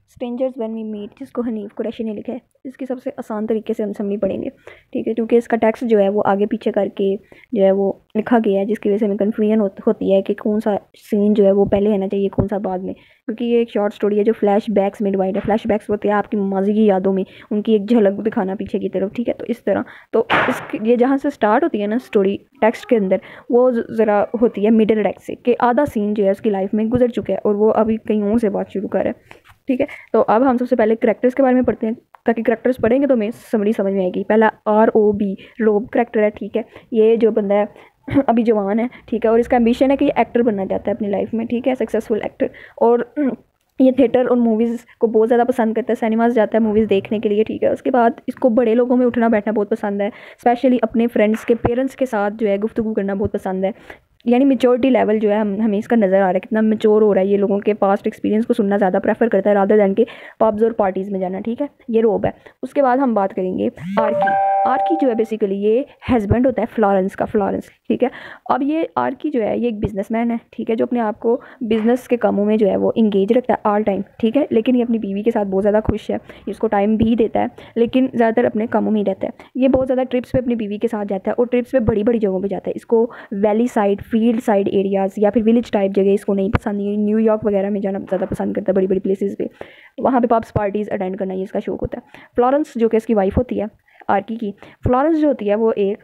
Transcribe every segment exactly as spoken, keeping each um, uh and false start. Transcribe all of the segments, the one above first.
Strangers when we meet, जिसको हनीफ कुरैशी ने लिखा है, इसकी सबसे आसान तरीके से हम समझी पढ़ेंगे, ठीक है, क्योंकि इसका टेक्स्ट जो है वो आगे पीछे करके जो है वो लिखा गया है, जिसकी वजह से हमें कन्फ्यूजन हो, होती है कि कौन सा सीन जो है वो पहले आना चाहिए, कौन सा बाद में, क्योंकि ये एक शॉर्ट स्टोरी है जो फ्लैश बैक्स में डिवाइड है। फ्लैश बैक्स होते हैं आपकी माजी की यादों में, उनकी एक झलक दिखाना पीछे की तरफ, ठीक है। तो इस तरह तो इस ये जहाँ से स्टार्ट होती है ना स्टोरी टेक्स्ट के अंदर, वो ज़रा होती है मिडिल टेक्स्ट से, कि आधा सीन जो है उसकी लाइफ में गुजर चुका है और वो अभी कहीं और से बात शुरू कर रहा है, ठीक है। तो अब हम सबसे पहले करेक्टर्स के बारे में पढ़ते हैं, ताकि करेक्टर्स पढ़ेंगे तो हमें समझ समझ में आएगी। पहला R O B, Rob character है, ठीक है। ये जो बंदा है अभी जवान है, ठीक है, और इसका एम्बिशन है कि ये एक्टर बनना चाहता है अपनी लाइफ में, ठीक है, सक्सेसफुल एक्टर। और ये थिएटर और मूवीज़ को बहुत ज़्यादा पसंद करता है, सिनेमास जाता है मूवीज़ देखने के लिए, ठीक है। उसके बाद इसको बड़े लोगों में उठना बैठना बहुत पसंद है, स्पेशली अपने फ्रेंड्स के पेरेंट्स के साथ जो है गुफ्तगू करना बहुत पसंद है। यानी मेच्योरिटी लेवल जो है हम हमें इसका नज़र आ रहा है, कितना मेच्योर हो रहा है, ये लोगों के पास्ट एक्सपीरियंस को सुनना ज़्यादा प्रेफर करता है रादर दैन के पब्स और पार्टीज़ में जाना, ठीक है। ये रोब है। उसके बाद हम बात करेंगे आर्की। आर्की जो है बेसिकली ये हस्बैंड होता है फ्लोरेंस का, फ्लोरेंस, ठीक है। अब ये आर्की जो है ये एक बिजनेसमैन है, ठीक है, जो अपने आप को बिज़नेस के कामों में जो है वो इंगेज रखता है ऑल टाइम, ठीक है। लेकिन ये अपनी बीवी के साथ बहुत ज़्यादा खुश है, ये उसको टाइम भी देता है, लेकिन ज़्यादातर अपने कामों में ही रहता है। ये बहुत ज़्यादा ट्रिप्स पे अपनी बीवी के साथ जाता है, और ट्रिप्स पे बड़ी बड़ी जगहों पे जाता है। इसको valley side, field side areas या फिर विलेज टाइप जगह इसको नहीं पसंद, ये न्यूयॉर्क वगैरह में जाना ज़्यादा पसंद करता है, बड़ी बड़ी प्लेसेस पे, वहाँ पे पब्स पार्टीज़ अटेंड करना ये इसका शौक होता है। फ्लोरेंस जो कि इसकी वाइफ होती है आर्की की, फ्लोरेंस जो होती है वो एक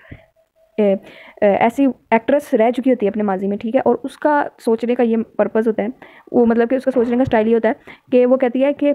ए, ए, ऐसी एक्ट्रेस रह चुकी होती है अपने माजी में, ठीक है। और उसका सोचने का ये पर्पज़ होता है, वो मतलब कि उसका सोचने का स्टाइल ये होता है कि वो कहती है कि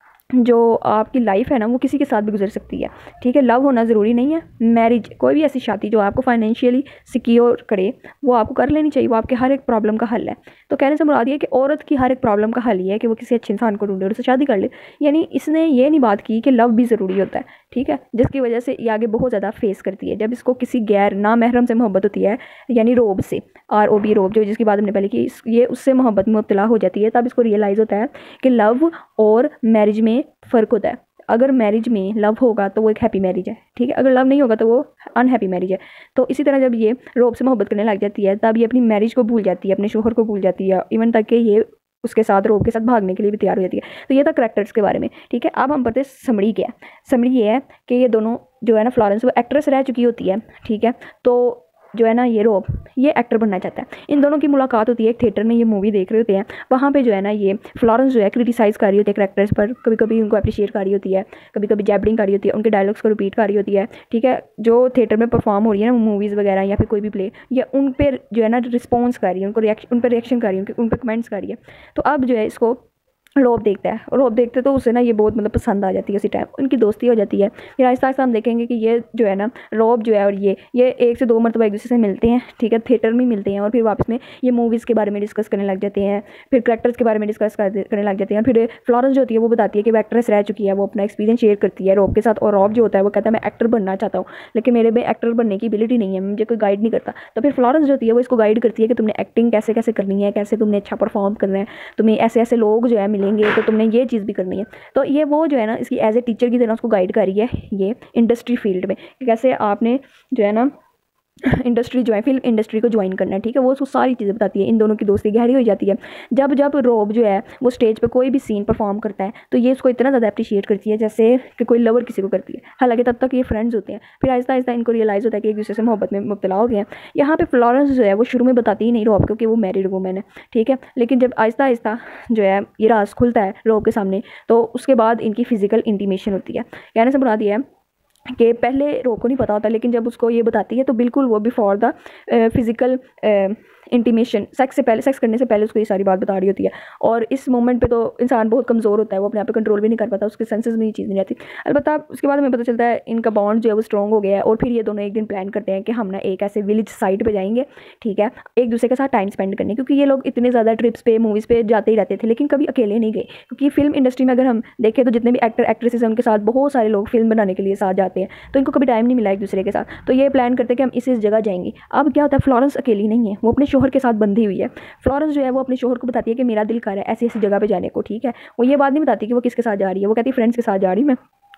जो आपकी लाइफ है ना वो किसी के साथ भी गुजर सकती है, ठीक है। लव होना ज़रूरी नहीं है, मैरिज, कोई भी ऐसी शादी जो आपको फाइनेंशियली सिक्योर करे वो आपको कर लेनी चाहिए, वो आपके हर एक प्रॉब्लम का हल है। तो कहने से मुराद ये है कि औरत की हर एक प्रॉब्लम का हल ये है कि वो किसी अच्छे इंसान को ढूंढे और उससे शादी कर ले। यानी इसने ये नहीं बात की कि लव भी ज़रूरी होता है, ठीक है, जिसकी वजह से ये आगे बहुत ज़्यादा फेस करती है जब इसको किसी गैर ना महरम से मोहब्बत होती है, यानी रोब से, आर ओ बी रोब, जो जिसकी बात हमने पहले की, ये उससे मोहब्बत में मुब्तला हो जाती है। तब इसको रियलाइज़ होता है कि लव और मैरिज में फ़र्क होता है। अगर मैरिज में लव होगा तो वो एक हैप्पी मैरिज है, ठीक है, अगर लव नहीं होगा तो वो अनहैप्पी मैरिज है। तो इसी तरह जब ये रोब से मोहब्बत करने लग जाती है तब ये अपनी मैरिज को भूल जाती है, अपने शोहर को भूल जाती है, इवन तक कि ये उसके साथ, रोब के साथ भागने के लिए भी तैयार हो जाती है। तो ये था करैक्टर्स के बारे में, ठीक है। अब हम पढ़ते हैं समरी क्या है। समरी ये है कि ये दोनों जो है ना, फ्लोरेंस वो एक्ट्रेस रह चुकी होती है, ठीक है, तो जो है ना ये रोब ये एक्टर बनना चाहता है। इन दोनों की मुलाकात होती है एक थिएटर में, ये मूवी देख रहे होते हैं, वहाँ पे जो है ना ये फ्लोरेंस जो है क्रिटिसाइज़ कर रही होती है करैक्टर्स पर, कभी कभी उनको अप्रिशिएट कर रही होती है, कभी कभी जैबलिंग कर रही होती है, उनके डायलॉग्स को रिपीट कर रही होती है, ठीक है। जो थिएटर में परफॉर्म हो रही है ना मूवीज़ वगैरह या फिर कोई भी प्ले, या उन पर जो है ना रिस्पॉन्स कर रही है, उनको रिएक्शन, उन पर रिएक्शन कर रही है, उन पर कमेंट्स कर रही है। तो अब जो है इसको रोब देखता है, रोब देखते तो उसे ना ये बहुत मतलब पसंद आ जाती है, उसी टाइम उनकी दोस्ती हो जाती है। फिर आहिस्ता आहिस्ता हम देखेंगे कि ये जो है ना रोब जो है और ये ये एक से दो मरतबा एक दूसरे से मिलते हैं, ठीक है, थिएटर में मिलते हैं, और फिर वापस में ये मूवीज़ के बारे में डिस्कस करने लग जाते हैं, फिर करेक्टर्स के बारे में डिस्कस करने लग जाते हैं। फिर फ्लोरेंस जो होती है वो बताती है कि वो एक्ट्रेस रह चुकी है, वो अपना एक्सपीरियंस शेयर करती है रोब के साथ, और रोब जो होता है वो कहता है मैं एक्टर बनना चाहता हूँ, लेकिन मेरे में एक्टर बनने की एबिलिटी नहीं है, मुझे कोई गाइड नहीं करता। तो फिर फ्लोरेंस जो होती है वो इसको गाइड करती है कि तुमने एक्टिंग कैसे कैसे करनी है, कैसे तुमने अच्छा परफॉर्म करना है, तुम्हें ऐसे ऐसे लोग जो है मिलेंगे तो तुमने ये चीज़ भी करनी है। तो ये वो जो है ना इसकी एज ए टीचर की तरह उसको गाइड कर रही है ये इंडस्ट्री फील्ड में, कैसे आपने जो है ना इंडस्ट्री ज्वाइन, फिल्म इंडस्ट्री को ज्वाइन करना है, ठीक है। वो उसको सारी चीज़ें बताती है। इन दोनों की दोस्ती गहरी हो जाती है। जब जब रोब जो है वो स्टेज पे कोई भी सीन परफॉर्म करता है तो ये उसको इतना ज़्यादा अप्रिशिएट करती है जैसे कि कोई लवर किसी को करती है। हालांकि तब तक ये फ्रेंड्स होते हैं, फिर आहिस्ता आहिस्ता इनको रियलाइज़ होता है कि एक दूसरे से मोहब्बत में मुब्तला हो गए हैं। यहाँ पर फ्लोरेंस जो है वो शुरू में बताती ही नहीं रोब क्योंकि वो मैरिड वूमेन है, ठीक है, लेकिन जब आहिस्ता आहिस्ता जो है ये राज खुलता है रोब के सामने तो उसके बाद इनकी फ़िज़िकल इंटीमेशन होती है। कहने से मुराद ये है कि पहले रोब को नहीं पता होता, लेकिन जब उसको ये बताती है तो बिल्कुल वो before the physical intimation, sex से पहले, सेक्स करने से पहले उसको ये सारी बात बता रही होती है। और इस मोमेंट पे तो इंसान बहुत कमज़ोर होता है, वो अपने आप पे कंट्रोल भी नहीं कर पाता, उसके सेंसेस में ये चीज़ नहीं रहती। अलबत्ता उसके बाद हमें पता चलता है इनका बॉन्ड जो है वो स्ट्रॉन्ग हो गया है, और फिर ये दोनों एक दिन प्लान करते हैं कि हम ना एक ऐसे विलेज साइड पर जाएंगे, ठीक है, एक दूसरे के साथ टाइम स्पेंड करने, क्योंकि ये लोग इतने ज़्यादा ट्रिप्स पे, मूवीज़ पे जाते ही रहते थे, लेकिन कभी अकेले नहीं गए। क्योंकि फिल्म इंडस्ट्री में अगर हम देखें तो जितने भी एक्टर एक्ट्रेसेस हैं उनके साथ बहुत सारे लोग फिल्म बनाने के लिए साथ जाते हैं, तो इनको कभी टाइम नहीं मिला एक दूसरे के साथ। तो ये प्लान करते हैं कि हम इस इस जगह जाएंगे। अब क्या होता है, फ्लोरेंस अकेली नहीं है, वो अपने शोहर के साथ बंधी हुई है। फ्लोरेंस जो है वो अपने शोहर को बताती है कि मेरा दिल कर रहा है ऐसी ऐसी जगह पे जाने को, ठीक है। वो ये बात नहीं बताती कि वो किसके साथ जा रही है, वो कहती है फ्रेंड्स के साथ जा रही मैं,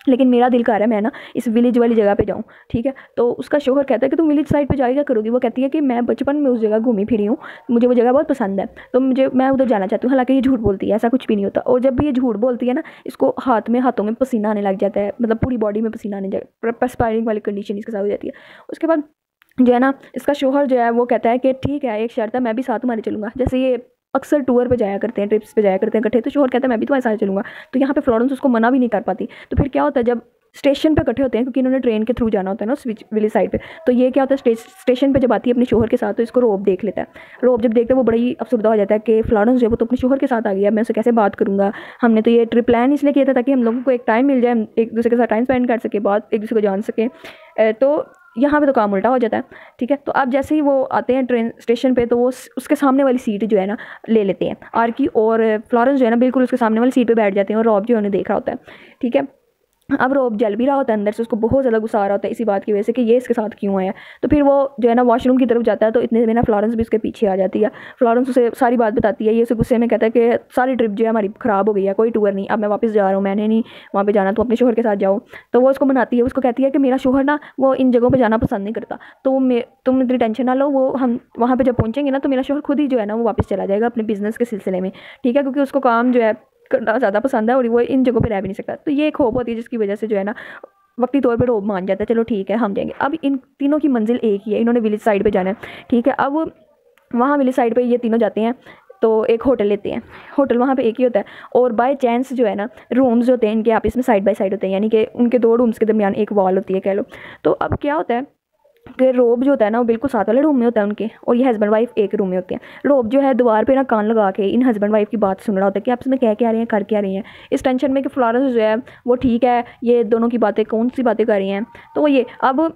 लेकिन मेरा दिल कर रहा है मैं ना इस विलेज वाली जगह पे जाऊँ, ठीक है। तो उसका शोहर कहता है कि तुम विलेज साइड पे जाएगा करोगी। वो कहती है कि मैं बचपन में उस जगह घूमी फिरी हूँ, मुझे वो जगह बहुत पसंद है, तो मुझे मैं उधर जाना चाहती हूँ। हालांकि ये झूठ बोलती है, ऐसा कुछ भी नहीं होता। और जब भी ये झूठ बोलती है ना, इसको हाथ में हाथों में पसीना आने लग जाता है, मतलब पूरी बॉडी में पसीना आने जाए, परस्पायरिंग वाली कंडीशन इसके साथ हो जाती है। उसके बाद जो है ना इसका शोहर जो है वो कहता है कि ठीक है, एक शर्त है, मैं भी साथ तुम्हारे चलूँगा। जैसे ये अक्सर टूर पे जाया करते हैं, ट्रिप्स पे जाया करते हैं इकट्ठे, तो शोहर कहता है मैं भी तुम्हारे साथ चलूँगा। तो यहाँ पे फ्लोरेंस उसको मना भी नहीं कर पाती। तो फिर क्या होता है, जब स्टेशन पे इकट्ठे होते हैं, क्योंकि इन्होंने ट्रेन के थ्रू जाना होता है ना उस विलेज साइड पे, तो ये क्या होता है स्टे, स्टेशन पे जब आती है अपने शोहर के साथ, तो इसको रोब देख लेता है। रोब जब देखता है वो बड़ा ही अफसरदा हो जाता है कि फ्लोरेंस जो है वो तो अपने शोहर के साथ आ गया, मैं उसे कैसे बात करूँगा। हमने तो ये ट्रिप प्लान इसलिए किया था ताकि हम लोगों को एक टाइम मिल जाए, हम एक दूसरे के साथ टाइम स्पेंड कर सके, बात एक दूसरे को जान सके। तो यहाँ पे तो काम उल्टा हो जाता है, ठीक है। तो अब जैसे ही वो आते हैं ट्रेन स्टेशन पे, तो वो उसके सामने वाली सीट जो है ना ले लेते हैं आर्की, और फ्लोरेंस जो है ना बिल्कुल उसके सामने वाली सीट पे बैठ जाते हैं, और रॉब जो है उन्हें देख रहा होता है, ठीक है। अब रॉब जल भी रहा होता है अंदर से, उसको बहुत ज़्यादा गुस्सा आ रहा होता है इसी बात की वजह से कि ये इसके साथ क्यों आया। तो फिर वो जो है ना वॉशरूम की तरफ जाता है, तो इतने में ना फ्लोरेंस भी उसके पीछे आ जाती है। फ्लोरेंस उसे सारी बात बताती है, ये उसे गुस्से में कहता है कि सारी ट्रिप जो है हमारी ख़राब हो गई है, कोई टूर नहीं, अब मैं वापस जा रहा हूँ, मैंने नहीं वहाँ पर जाना, तो अपने शोहर के साथ जाओ। तो वो उसको मनाती है, उसको कहती है कि मेरा शोहर ना वो इन जगहों पर जाना पसंद नहीं करता, तो मे तुम इतनी टेंशन ना लो, वो हम वहाँ पर जब पहुँचेंगे ना तो मेरा शोहर खुद ही जो है ना वो वापस चला जाएगा अपने बिज़नेस के सिलसिले में, ठीक है, क्योंकि उसको काम जो है करना ज़्यादा पसंद है और वो इन जगहों पे रह भी नहीं सकता। तो ये एक होप होती है जिसकी वजह से जो है ना वक्ती तौर पे रोब मान जाता है, चलो ठीक है हम जाएंगे। अब इन तीनों की मंजिल एक ही है, इन्होंने विलेज साइड पे जाना है, ठीक है। अब वहाँ विलेज साइड पे ये तीनों जाते हैं, तो एक होटल लेते हैं, होटल वहाँ पे एक ही होता है, और बाय चांस जो है ना रूम्स होते हैं इनके आपस में साइड बाय साइड होते हैं, यानी कि उनके दो रूम्स के दरमियान एक वॉल होती है कह लो। तो अब क्या होता है कि रोब जो होता है ना वो बिल्कुल साथ वाले रूम में होता है उनके, और ये हस्बैंड वाइफ एक रूम में होते हैं। रोब जो है दीवार पे ना कान लगा के इन हस्बैंड वाइफ की बात सुन रहा होता है कि आप इसमें कह के आ रही हैं, कर के आ रही हैं, इस टेंशन में कि फ्लोरेंस जो है वो ठीक है, ये दोनों की बातें कौन सी बातें कर रही हैं। तो वो ये अब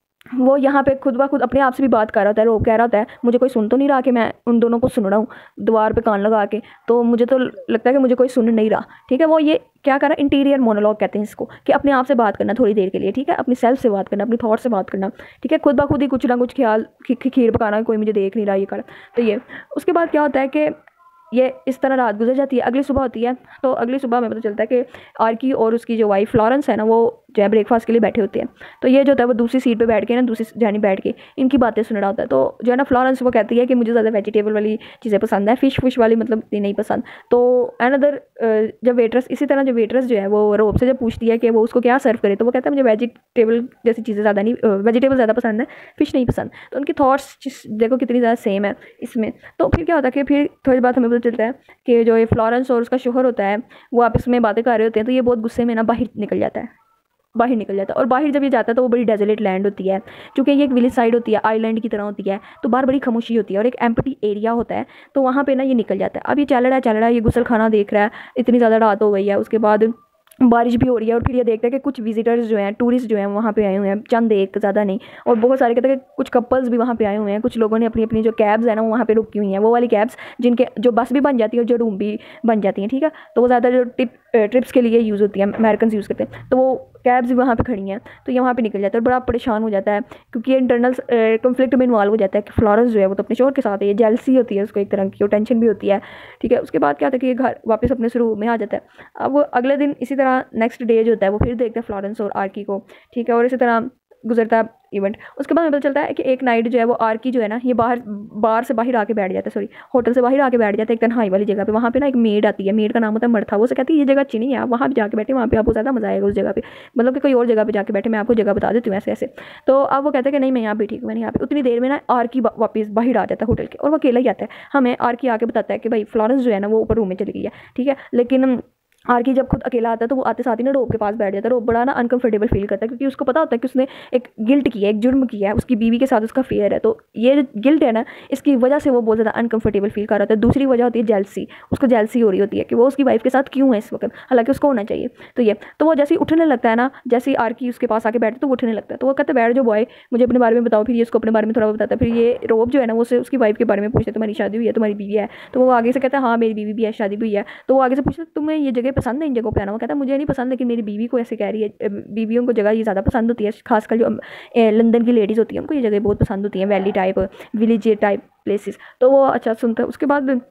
वो यहाँ पे खुद ब खुद अपने आप से भी बात कर रहा होता है, रोब कह रहा होता है मुझे कोई सुन तो नहीं रहा कि मैं उन दोनों को सुन रहा हूँ दीवार पे कान लगा के, तो मुझे तो लगता है कि मुझे कोई सुन नहीं रहा, ठीक है। वो ये क्या कर रहा है, इंटीरियर मोनोलॉग कहते हैं इसको, कि अपने आप से बात करना थोड़ी देर के लिए, ठीक है, अपनी सेल्फ से बात करना, अपनी थॉट से बात करना, ठीक है, खुद ब खुद ही कुछ ना कुछ ख्याल खीर पकाना, कोई मुझे देख नहीं रहा ये कर। तो ये उसके बाद क्या होता है कि ये इस तरह रात गुजर जाती है, अगली सुबह होती है। तो अगली सुबह में पता चलता है कि आर्की और उसकी जो वाइफ फ्लोरेंस है ना वो जो है ब्रेकफास्ट के लिए बैठे होते हैं। तो ये जो होता है वो दूसरी सीट पे बैठ के ना दूसरी जानी बैठ के इनकी बातें सुन रहा होता है। तो जो है ना फ्लोरेंस वो कहती है कि मुझे ज़्यादा वेजिटेबल वाली चीज़ें पसंद है, फ़िश फिश वाली मतलब नहीं पसंद। तो अनदर जब वेटरेस इसी तरह जब वेटरेस जो है वो रोब से जब पूछती है कि वो उसको क्या सर्व करे, तो वो कहता है मुझे वेजिटेबल जैसी चीज़ें ज़्यादा नहीं, वेजिटेबल ज़्यादा पसंद है, फ़िश नहीं पसंद। तो उनकी थॉट्स देखो कितनी ज़्यादा सेम है इसमें। तो फिर क्या होता है कि फिर थोड़ी बात हमें पता चलता है कि जो ये फ्लोरेंस और उसका शोहर होता है वो आपस में बातें कर रहे होते हैं। तो ये बहुत गुस्से में ना बाहर निकल जाता है, बाहर निकल जाता है और बाहर जब ये जाता है तो वो बड़ी डेजोलेट लैंड होती है, क्योंकि ये एक विलेज साइड होती है, आइलैंड की तरह होती है, तो बाहर बड़ी खामोशी होती है और एक एम्प्टी एरिया होता है। तो वहाँ पे ना ये निकल जाता है। अब ये चल रहा है चल रहा है ये गुसल खाना देख रहा है, इतनी ज़्यादा रात हो गई है, उसके बाद बारिश भी हो रही है, और फिर ये देखता है कि कुछ विजिटर्स जो हैं, टूरिस्ट जो हैं वहाँ पे आए हुए हैं, चंद एक ज़्यादा नहीं, और बहुत सारे कहते हैं कि कुछ कपल्स भी वहाँ पे आए हुए हैं। कुछ लोगों ने अपनी अपनी जो कैब्स है ना वो वहाँ पे रुकी हुई हैं, वो वाली कैब्स जिनके जो बस भी बन जाती है और जो रूम भी बन जाती हैं, ठीक है। तो वो ज़्यादा जो टिप ट्रिप्स के लिए यूज़ होती है, अमेरिकन यूज़ करते हैं, तो वो कैब्स भी वहाँ पे खड़ी हैं। तो ये वहाँ पे निकल जाता है और बड़ा परेशान हो जाता है, क्योंकि ये इंटरनल कन्फ्लिक्ट में इन्वॉल्व हो जाता है कि फ्लोरेंस जो है वो तो अपने शोहर के साथ है, ये जेलसी होती है उसको एक तरह की, और टेंशन भी होती है, ठीक है। उसके बाद क्या होता है कि ये घर वापस अपने रूम में आ जाता है। अब अगले दिन इसी तरह नेक्स्ट डे जो होता है वो फिर देखते हैं फ्लोरेंस और आर्की को, ठीक है, और इसी तरह गुजरता है इवेंट। उसके बाद पता चलता है कि एक नाइट जो है वो आर्की जो है ना ये बाहर बाहर से बाहर आके बैठ जाता है, सॉरी होटल से बाहर आके बैठ जाता है एक तन्हाई वाली जगह पे। वहाँ पे ना एक मेड आती है, मेड का नाम होता है मर्था। वो से कहती है ये जगह अच्छी नहीं है, आप वहाँ पे जाके बैठे, वहाँ पे आपको ज़्यादा मजा आएगा उस जगह पे, मतलब कि कोई और जगह पे जाके बैठे, मैं आपको जगह बता देती हूँ ऐसे ऐसे। तो अब वो कहते हैं कि नहीं मैं यहाँ पे ठीक हूँ, मैंने यहाँ पे। उतनी देर में ना आर्की वापस बाहर आ जाता है होटल के, और वो अकेला ही आता है। हमें आर्की आके बताता है कि भाई फ्लोरेंस जो है ना वो ऊपर रूम में चली गई है, ठीक है। लेकिन आर्की जब खुद अकेला आता है तो वो आते साथ ही ना रोब के पास बैठ जाता है। रोब बड़ा ना अनकंफर्टेबल फील करता है, क्योंकि उसको पता होता है कि उसने एक गिल्ट किया है, एक जुर्म किया है, उसकी बीवी के साथ उसका फेयर है। तो ये गिल्ट है ना इसकी वजह से वो बहुत ज़्यादा अनकंफर्टेबल फील कर रहा होता है। दूसरी वजह होती है जेलसी, उसको जेलसी हो रही होती है कि वो उसकी वाइफ के साथ क्यों है इस वक्त, हालांकि उसको होना चाहिए। तो ये तो वो जैसे ही उठने लगता है ना, जैसे ही आर्की उसके पास आके बैठे तो वो उठने लगता है। तो वो कहता है बैठ जो बॉय, मुझे अपने बारे में बताओ। फिर ये उसको अपने बारे में थोड़ा बताता है। फिर ये रोब जो है ना वो उसकी वाइफ के बारे में पूछता है, तुम्हारी शादी हुई है, तुम्हारी बीवी है? तो वो आगे से कहता है हाँ मेरी बीवी भी है, शादी भी हुई है। तो वो आगे से पूछता है तुम्हें ये जगह पसंद है इन जगहों पर आना? वो कहता है मुझे नहीं पसंद, लेकिन मेरी बीवी को ऐसे कह रही है, बीवियों को जगह ये ज़्यादा पसंद होती है, खासकर जो लंदन की लेडीज़ होती हैं उनको ये जगह बहुत पसंद होती हैं, valley type village type places. तो वो अच्छा सुनता है। उसके बाद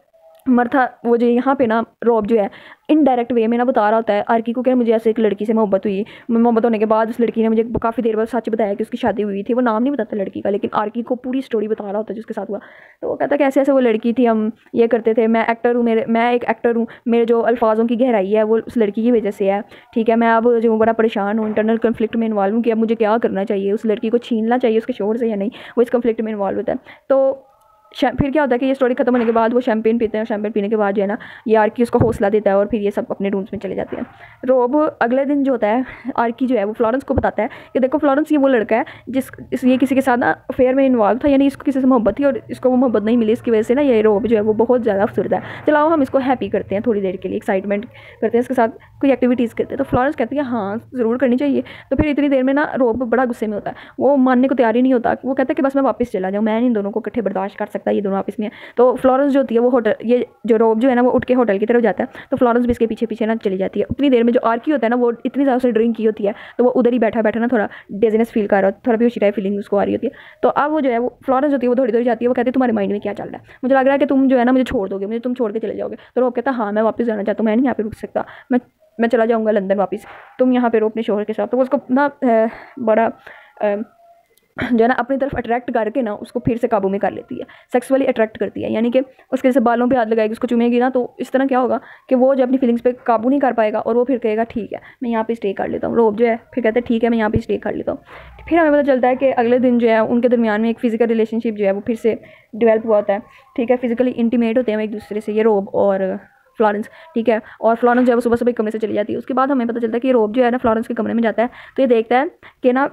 मर्था वो जो यहाँ पे ना रॉब जो है इनडायरेक्ट वे में ना बता रहा होता है आर्की को कि मुझे ऐसे एक लड़की से मोहब्बत हुई। मोहब्बत होने के बाद उस लड़की ने मुझे काफ़ी देर बाद सच बताया कि उसकी शादी हुई थी। वो नाम नहीं बताता लड़की का, लेकिन आर्की को पूरी स्टोरी बता रहा होता है जिसके साथ हुआ। तो वो कहता है कि ऐसे ऐसे वो लड़की थी, हम ये करते थे, मैं एक्टर हूँ, मेरे मैं एक एक्टर हूँ, मेरे जो अल्फाजों की गहराई है वो उस लड़की की वजह से है। ठीक है, मैं अब जो बड़ा परेशान हूँ, इंटरनल कन्फ्लिक्ट में इन्वॉल्व हूँ कि अब मुझे क्या करना चाहिए, उस लड़की को छीनना चाहिए उसके शोर से या नहीं। वो इस कन्फ्लिक्ट में इन्वॉल्व होता है। तो फिर क्या होता है कि ये स्टोरी खत्म होने के बाद वो शैम्पेन पीते हैं, शैम्पेन पीने के बाद जो है ना ये आर्की उसको हौसला देता है और फिर ये सब अपने रूम्स में चले जाते हैं। रोब अगले दिन जो होता है आर्की जो है वो फ्लोरेंस को बताता है कि देखो फ्लोरेंस, ये वो लड़का है जिस इस ये किसी के साथ ना अफेयर में इन्वॉल्व था, यानी इसको किसी से मोहब्बत थी और इसको वो मोहब्बत नहीं मिली, इसकी वजह से ना ये रोब जो है वो बहुत ज़्यादा अफसरदा है। चलाओ हम इसको हैप्पी करते हैं थोड़ी देर के लिए, एक्साइटमेंट करते हैं, इसके साथ कोई एक्टिविटीज़ करते हैं। तो फ्लोरेंस कहती है हाँ ज़रूर करनी चाहिए। तो फिर इतनी देर में ना रोब बड़ा गुस्से में होता है, वो मानने को तैयार ही नहीं होता। वो कहता है कि बस मैं वापस चला जाऊँ, मैं इन दोनों को इकट्ठे बर्दाश्त कर सकता, ये दोनों आपस में। तो फ्लोरेंस जो होती है वो होटल, ये जो रोब जो है ना वो उठ के होटल की तरफ जाता है। तो फ्लोरेंस भी इसके पीछे पीछे ना चली जाती है। उतनी देर में जो आर्की होता है ना वो इतनी ज़्यादा से ड्रिंक की होती है तो वो उधर ही बैठा बैठा ना थोड़ा डेजीनेस फील कर रहा है, थोड़ा बेहोशी टाइप फीलिंग उसको आ रही होती है। तो अब वो जो है वो फ्लोरेंस होती है वो थोड़ी थोड़ी जाती है, वो कहती है तुम्हारे माइंड में क्या चल रहा है, मुझे लग रहा है कि तुम जो है ना मुझे छोड़ दोगे, मुझे तुम छोड़ के चले जाओगे। तो रोब कहता है हाँ मैं वापस जाना चाहता हूँ, मैं नहीं यहाँ पे रुक सकता, मैं मैं चला जाऊँगा लंदन वापस, तुम यहाँ पे रहो अपने शोहर के साथ। तो वो उसको ना बड़ा जो है ना अपनी तरफ अट्रैक्ट करके ना उसको फिर से काबू में कर लेती है, सेक्सुअली अट्रैक्ट करती है। यानी कि उसके जैसे बालों पे हाथ लगाएगी, उसको चूमेगी ना, तो इस तरह क्या होगा कि वो जो अपनी फीलिंग्स पे काबू नहीं कर पाएगा और वो फिर कहेगा ठीक है मैं यहाँ पे स्टे कर लेता हूँ। रोब जो है फिर कहते हैं ठीक है मैं यहाँ पे स्टे कर लेता हूँ। फिर हमें पता चलता है कि अगले दिन जो है उनके दरमियान में एक फिजिकल रिलेशनशिप जो है वो फिर से डेवलप हुआ होता है। ठीक है, फिजिकली इंटीमेट होते हैं एक दूसरे से, ये रोब और फ्लोरेंस। ठीक है, और फ्लोरेंस जो है वो सुबह सुबह कमरे से चली जाती है। उसके बाद हमें पता चलता है कि रोब जो है ना फ्लोरेंस के कमरे में जाता है तो ये देखता है कि ना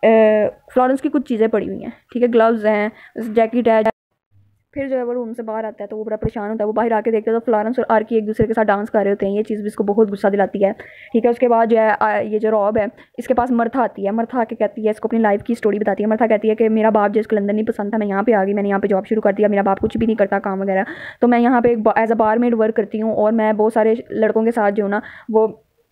फ्लोरेंस की कुछ चीज़ें पड़ी हुई हैं। ठीक है, ग्लव्स हैं, जैकेट है। फिर जो है वो रूम से बाहर आता है तो वो बड़ा परेशान होता है। वो बाहर आके देखते हैं तो फ्लोरेंस और आर्की एक दूसरे के साथ डांस कर रहे होते हैं। ये चीज़ भी इसको बहुत गुस्सा दिलाती है। ठीक है, उसके बाद जो है ये जो रॉब है इसके पास मर्था आती है। मर्था आके कहती है, इसको अपनी लाइफ की स्टोरी बताती है। मर्था कहती है कि मेरा बाप जो इसको लंदन नहीं पसंद था, मैं यहाँ पे आ गई, मैंने यहाँ पे जॉब शुरू कर दिया। मेरा बाप कुछ भी नहीं करता काम वगैरह, तो मैं यहाँ पे एज अ बारमेड वर्क करती हूँ और मैं बहुत सारे लड़कों के साथ जो ना वो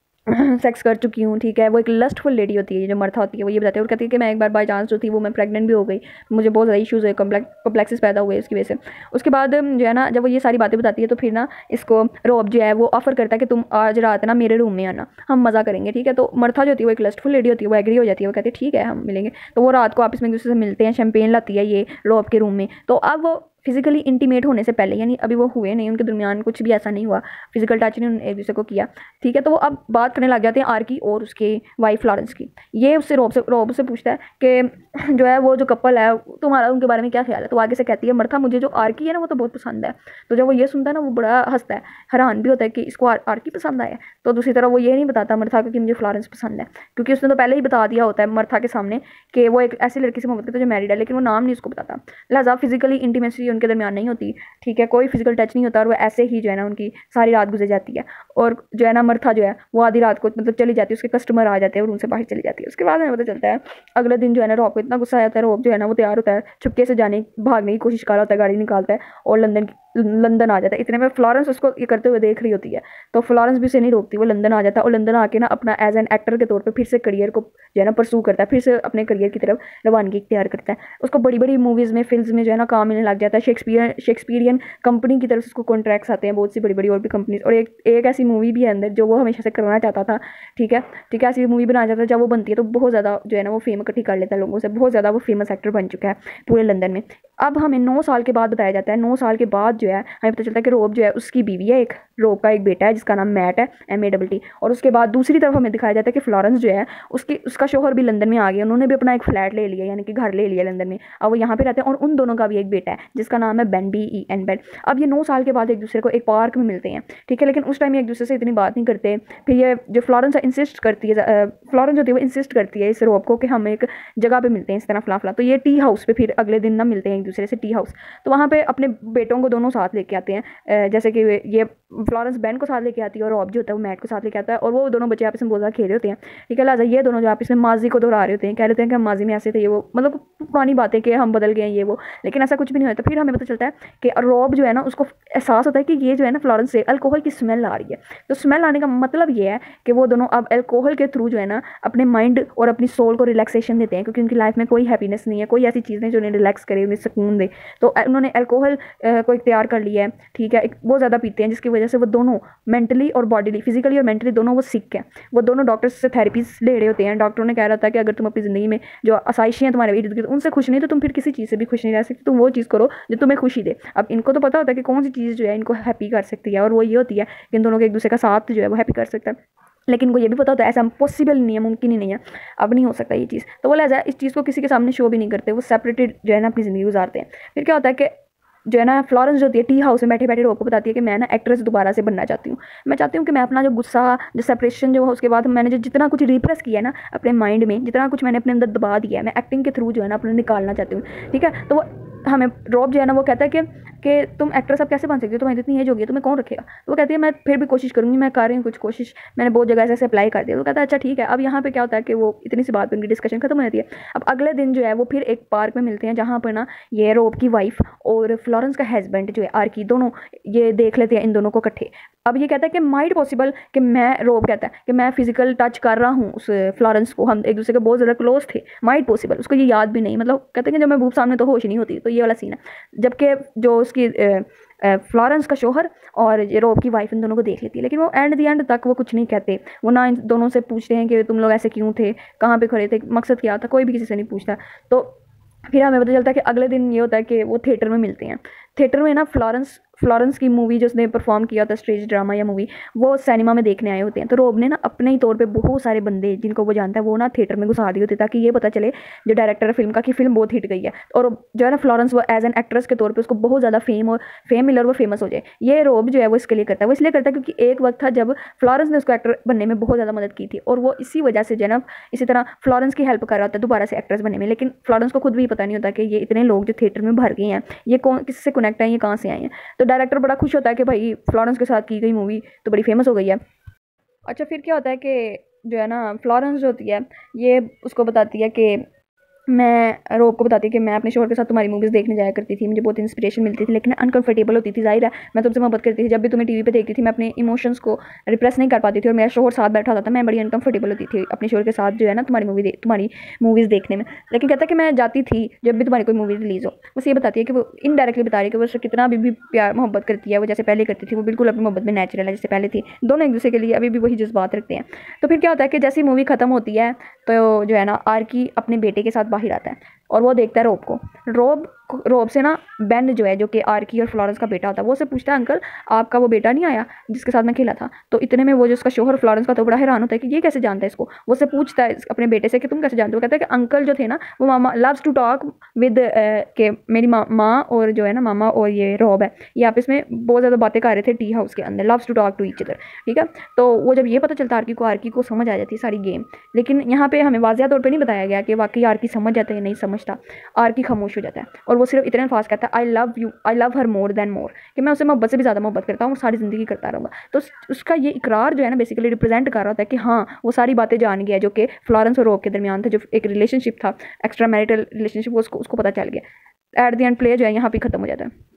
सेक्स कर चुकी हूँ। ठीक है, वो एक लस्टफुल लेडी होती है, ये जो मर्था होती है वो ये बताती है और कहती है कि मैं एक बार बाई चांस जो थी वो मैं प्रेग्नेंट भी हो गई, मुझे बहुत ज़्यादा इशूज़ हुए, कॉम्प्लेक्सेस पैदा हुए इसकी वजह से। उसके बाद जो है ना जब वो ये सारी बातें बताती है तो फिर ना इसको रोब जो है वो ऑफर करता है कि तुम आज रात ना मेरे रूम में आना, हम मज़ा करेंगे। ठीक है, तो मर्था जो होती है वो एक लस्टफुल लेडी होती है, वो एग्री हो जाती है, वो कहती है ठीक है हम मिलेंगे। तो वो रात को आपस में एक दूसरे से मिलते हैं, शैम्पेन लाती है ये रोब के रूम में। तो अब वो फिजिकली इंटीमेट होने से पहले, यानी अभी वो हुए नहीं, उनके दरमियान कुछ भी ऐसा नहीं हुआ, फिजिकल टच नहीं एक दूसरे को किया। ठीक है, तो वो अब बात करने लग जाते हैं आर्की और उसके वाइफ फ्लोरेंस की। ये उससे रोब से रोब से पूछता है कि जो है वो जो कपल है तुम्हारा उनके बारे में क्या ख्याल है। तो आगे से कहती है मर्था मुझे जो आर्की है ना वो तो बहुत पसंद है। तो जब वो ये सुनता है ना वो बड़ा हंसता है, हैरान भी होता है कि इसको आर, आर्की पसंद आया। तो दूसरी तरफ वो ये नहीं बताता मर्था को कि मुझे फ्लोरेंस पसंद है, क्योंकि उसने तो पहले ही बता दिया होता है मर्था के सामने कि वो एक ऐसी लड़की से मोहब्बत करता है जो मैरिड है, लेकिन वो नाम नहीं उसको बताता। लिहाजा फिजिकली इंटीमेसी उनके दरमियान नहीं होती। ठीक है, कोई फिजिकल टच नहीं होता और वो ऐसे ही जो है ना उनकी सारी रात गुजर जाती है। और जो है ना मर्था जो है वो आधी रात को मतलब चली जाती है, उसके कस्टमर आ जाते हैं और उनसे बाहर चली जाती है। उसके बाद हमें पता चलता है अगले दिन जो है ना रोब को इतना गुस्सा आ जाता है, रोब जो है ना वो तैयार होता है, छुपके से जाने भागने की कोशिश कर रहा होता है, गाड़ी निकालता है और लंदन लंदन आ जाता है। इतने में फ्लोरेंस उसको ये करते हुए देख रही होती है, तो फ्लोरेंस भी उसे नहीं रोकती, वो लंदन आ जाता है और लंदन आके ना अपना एज एन एक्टर के तौर पे फिर से करियर को जो है ना परसू करता है, फिर से अपने करियर की तरफ रवानगी इख्तियार करता है। उसको बड़ी बड़ी मूवीज़ में, फिल्म में जो है ना काम मिलने लग जाता है। शेक्सपियर शेक्सपियरियन कंपनी की तरफ से उसको कॉन्ट्रैक्ट्स आते हैं, बहुत सी बड़ी बड़ी और भी कंपनीज। और एक एक ऐसी मूवी भी है अंदर जो वो हमेशा से करना चाहता था। ठीक है, ठीक है, ऐसी मूवी बनाना चाहता है, जब वो बनती है तो बहुत ज़्यादा जो है ना वो फेम इकट्ठी कर लेता है लोगों से, बहुत ज़्यादा वो फेमस एक्टर बन चुका है पूरे लंदन में। अब हमें नौ साल के बाद बताया जाता है, नौ साल के बाद जो है हमें पता चलता है कि रोब जो है उसकी बीवी है, एक रोब का एक बेटा है जिसका नाम मैट है, एम ए डबल टी। और उसके बाद दूसरी तरफ हमें दिखाया जाता है कि फ्लोरेंस जो है उसकी उसका शोहर भी लंदन में आ गया, उन्होंने भी अपना एक फ्लैट ले लिया, यानी कि घर ले लिया लंदन में। अब वो यहाँ पे रहते हैं और उन दोनों का भी एक बेटा है जिसका नाम है Ben, B E N Ben. अब ये नौ साल के बाद एक दूसरे को एक पार्क में मिलते हैं। ठीक है, लेकिन उस टाइम एक दूसरे से इतनी बात नहीं करते। फिर ये जो फ्लोरेंस इंसिस्ट करती है, फ्लोरेंस होती है वो इंसिस्ट करती है इस रोब को कि हम एक जगह पे मिलते हैं इस तरह फला फला। तो ये टी हाउस पे फिर अगले दिन ना मिलते हैं एक दूसरे से, टी हाउस। तो वहाँ पे अपने बेटों को दोनों साथ लेके आते हैं, जैसे कि ये फ्लोरेंस बेन को साथ लेके आती है और रॉब जो होता है वो मैट को साथ लेके आता है और वो दोनों बच्चे आपस में बहुत ज़्यादा खेल रहे होते हैं। ठीक है, लिहाजा ये दोनों जो आपस में माजी को दोहरा रहे होते हैं, कह रहे हैं कि हम माजी में ऐसे थे, ये वो मतलब पुरानी बातें कि हम बदल गए हैं ये वो, लेकिन ऐसा कुछ भी नहीं होता। फिर हमें पता चलता है कि रॉब जो है ना उसको एहसास होता है कि ये जो है ना फ्लोरेंस से अल्कोहल की स्मेल आ रही है। तो स्मेल आने का मतलब ये है कि वो दोनों अब अल्कोहल के थ्रू जो है ना अपने माइंड और अपनी सोल को रिलैक्सेशन देते हैं, क्योंकि उनकी लाइफ में कोई हैप्पीनेस नहीं है, कोई ऐसी चीज़ नहीं जो उन्हें रिलैक्स करे, उन्हें सुकून दे। तो उन्होंने अल्कोहल को इख्तियार पार कर लिया है, ठीक है, एक बहुत ज़्यादा पीते हैं जिसकी वजह से वो दोनों मेंटली और बॉडीली, फिजिकली और मेंटली दोनों वो सिक हैं। वो दोनों डॉक्टर्स से थेरेपीज ले रहे होते हैं। डॉक्टरों ने कह रहा था कि अगर तुम अपनी ज़िंदगी में जो आसाइशियाँ तुम्हारे इर्द गिर्द उनसे खुश नहीं तो तुम फिर किसी चीज़ से भी खुश नहीं रह सकते। तुम वो चीज़ करो जो तुम्हें खुशी दे। अब इनको तो पता होता है कि कौन सी चीज़ जो है इनको हैप्पी कर सकती है, और वो ये होती है कि इन दोनों के एक दूसरे का साथ जो है वो हैप्पी कर सकता है। लेकिन वो ये भी पता होता है ऐसा पॉसिबल नहीं है, मुमकिन ही नहीं है, अब नहीं हो सकता ये चीज़। तो वो लिहाजा इस चीज़ को किसी के सामने शो भी नहीं करते, वो सेपरेटेड जो है ना अपनी ज़िंदगी गुजारते हैं। फिर क्या होता है कि जो है ना फ्लोरेंस जो होती है टी हाउस में बैठे बैठे रोब को बताती है कि मैं ना एक्ट्रेस दोबारा से बनना चाहती हूँ। मैं चाहती हूँ कि मैं अपना जो गुस्सा, जो सेपरेशन जो है उसके बाद मैंने जो जितना कुछ रिप्रेस किया है ना अपने माइंड में, जितना कुछ मैंने अपने अंदर दबा दिया है, मैं एक्टिंग के थ्रू जो है ना अपने निकालना चाहती हूँ। ठीक है, तो वो हमें रॉब जो है ना वो कहता है कि कि तुम एक्ट्रेस अब कैसे बन सकती हो, तुम्हारी इतनी एज हो गई है, तुम्हें कौन रखेगा। तो वो कहती है मैं फिर भी कोशिश करूँगी, मैं कर रही हूँ कुछ कोशिश, मैंने बहुत जगह ऐसे अप्लाई कर दिया। तो कहता है अच्छा ठीक है। अब यहाँ पे क्या होता है कि वो इतनी सी बात पर उनकी डिस्कशन खत्म हो जाती है। अब अगले दिन जो है वो फिर एक पार्क में मिलते हैं जहाँ पर ना ये रॉब की वाइफ और फ्लोरेंस का हस्बैंड जो है आर्की, दोनों ये देख लेते हैं इन दोनों को इकट्ठे। अब ये कहता है कि माइट पॉसिबल कि मैं रॉब कहता है कि मैं फिजिकल टच कर रहा हूँ उस फ्लोरेंस को, हम एक दूसरे के बहुत ज़्यादा क्लोज थे, माइट पॉसिबल, उसको ये याद भी नहीं, मतलब कहते हैं कि जब मैं बूब सामने तो होश नहीं होती। तो ये वाला सीन है, जबकि जो उसकी फ्लोरेंस का शोहर और ये रॉब की वाइफ इन दोनों को देख लेती है, लेकिन वो एंड दी एंड तक वो कुछ नहीं कहते। वो ना इन दोनों से पूछते हैं कि तुम लोग ऐसे क्यों थे, कहाँ पे खड़े थे, मकसद क्या था, कोई भी किसी से नहीं पूछता। तो फिर हमें पता चलता है कि अगले दिन ये होता है कि वो थिएटर में मिलते हैं। थिएटर में ना फ्लोरेंस फ्लोरेंस की मूवी जो उसने परफॉर्म किया था, स्टेज ड्रामा या मूवी, वो सिनेमा में देखने आए होते हैं। तो रॉब ने ना अपने ही तौर पे बहुत सारे बंदे जिनको वो जानता है वो ना थिएटर में घुसा दिए होते ताकि ये पता चले जो डायरेक्टर है फिल्म का कि फिल्म बहुत हिट गई है, और जो है ना फ्लोरेंस वो एज एन एक्ट्रेस के तौर पे उसको बहुत ज़्यादा फेम और फेम मिले और वो फेमस हो जाए। ये रॉब जो है वो इसके लिए करता है। वो इसलिए करता है क्योंकि एक वक्त था जब फ्लोरेंस ने उसको एक्टर बनने में बहुत ज़्यादा मदद की थी, और वो इसी वजह से जो है ना इसी तरह फ्लोरेंस की हेल्प कर रहा होता है दोबारा से एक्ट्रेस बनने में। लेकिन फ्लोरेंस को खुद भी पता नहीं होता कि ये इतने लोग जो थिएटर में भर गए हैं ये कौन किससे कनेक्ट है, ये कहाँ से आए हैं। तो डायरेक्टर बड़ा खुश होता है कि भाई फ्लोरेंस के साथ की गई मूवी तो बड़ी फेमस हो गई है। अच्छा फिर क्या होता है कि जो है ना फ्लोरेंस जो होती है ये उसको बताती है कि मैं रॉब को बताती कि मैं अपने शोहर के साथ तुम्हारी मूवीज़ देखने जाया करती थी, मुझे बहुत इंस्पिरेशन मिलती थी, लेकिन अनकंफर्टेबल होती थी। जाहिर है मैं तुमसे मोहब्बत करती थी, जब भी तुम्हें टीवी पे देखती थी मैं अपने इमोशंस को रिप्रेस नहीं कर पाती थी और मेरा शोहर साथ बैठा होता था, मैं बड़ी अनकंफर्टेबल होती थी अपने शोहर के साथ जो है ना तुम्हारी मूवी तुम्हारी मूवीज़ देखने में। लेकिन कहता है कि मैं जाती थी जब भी तुम्हारी कोई मूवी रिलीज़ हो। बस ये बताती है कि वो इनडायरेक्टली बता रही है कि वो उससे कितना अभी भी प्यार मोहब्बत करती है, वो जैसे पहले करती थी, वो बिल्कुल अपनी मोहब्बत में नेचुरल है जैसे पहले थी, दोनों एक दूसरे के लिए अभी भी वही जज्बात रखते हैं। तो फिर क्या होता है कि जैसी मूवी खत्म होती है तो जो है ना आर्की अपने बेटे के साथ बाहर आता है और वो देखता है रॉब को। रॉब रॉब से ना बेन जो है जो कि आर्की और फ्लोरेंस का बेटा होता है वो उससे पूछता है अंकल आपका वो बेटा नहीं आया जिसके साथ मैं खेला था। तो इतने में वो जो उसका शोहर फ्लोरेंस का तो बड़ा हैरान होता है कि ये कैसे जानता है इसको। वो उससे पूछता है अपने बेटे से कि तुम कैसे जानते हो। कहता है कि अंकल जो थे ना वो मामा लव्स टू टॉक विद के मेरी माँ और जो है ना मामा और ये रॉब है ये आपस में बहुत ज़्यादा बातें कर रहे थे टी हाउस के अंदर, loves to talk to each other. ठीक है, तो वो जब ये पता चलता है आर्की को आर्की को समझ आ जाती है सारी गेम। लेकिन यहाँ पे हमें वाज़िया तौर पर नहीं बताया गया कि वाकई आर्की समझ जाता है या नहीं समझता। आर्की खामोश हो जाता है और वो सिर्फ इतने अल्फाज कहता है I love you I love her more than more, कि मैं उससे मोहब्बत से भी ज़्यादा मोहब्बत करता हूँ और सारी ज़िंदगी करता रहूँगा। तो उसका ये इकरार जो है ना बेसिकली रिप्रेजेंट कर रहा होता है कि हाँ वो सारी बातें जान गया जो कि फ्लोरेंस और रॉब के दरमियान था, जो एक रिलेशनशिप था एक्स्ट्रा मैरिटल रिलेशनशिप, उसको उसको पता चल गया। एट द एंड प्ले जो है यहाँ पे ख़त्म हो जाता है।